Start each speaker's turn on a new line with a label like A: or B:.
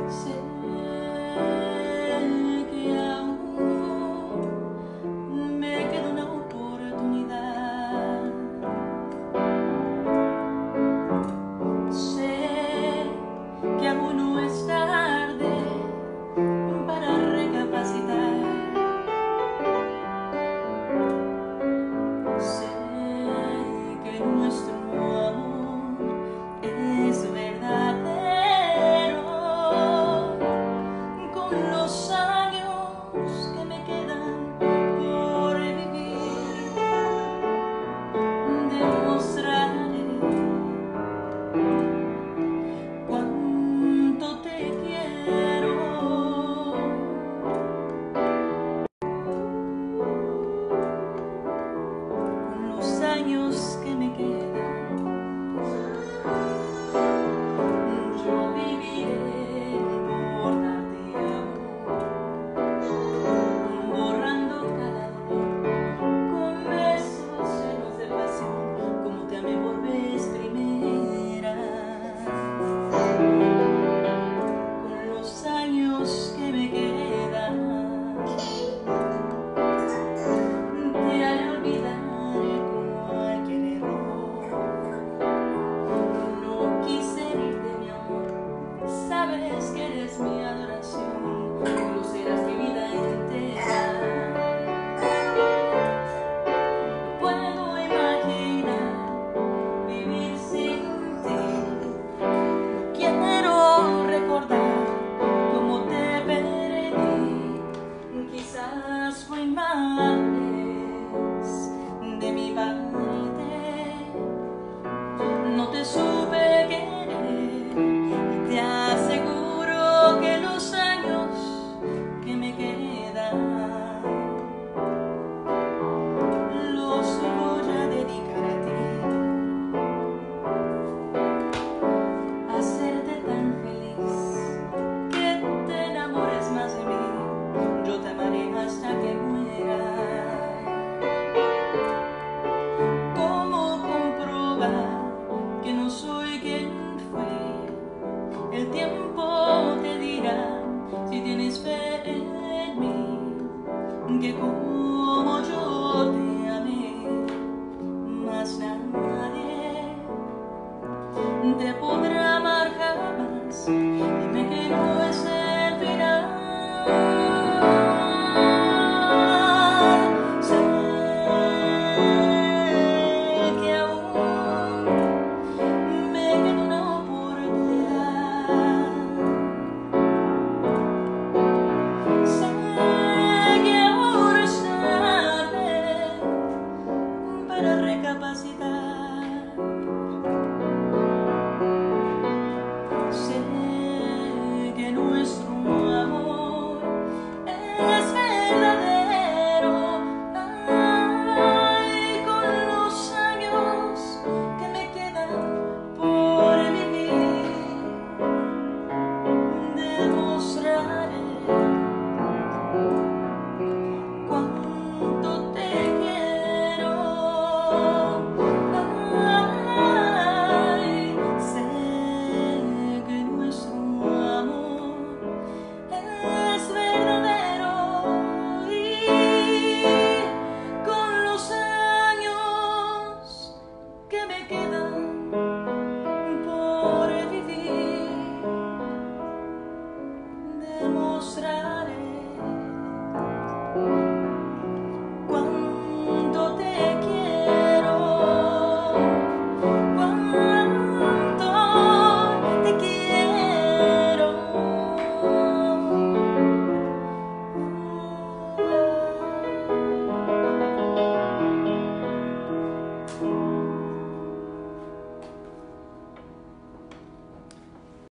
A: Sé que aún me queda una oportunidad. Sé que aún no es tarde para recapacitar. Sé que nuestro amor es verdadero. Con los años que me quedan por vivir, demostraré cuánto te quiero. Con los años que me quedan, yo viviré por darte amor, borrando cada dolor con besos llenos de pasión, como te amé por vez primera. Con los años que me quedan, te haré olvidar cualquier error. No quise herirte, mi amor, sabes que eres mi adoración, tú serás mi vida entera.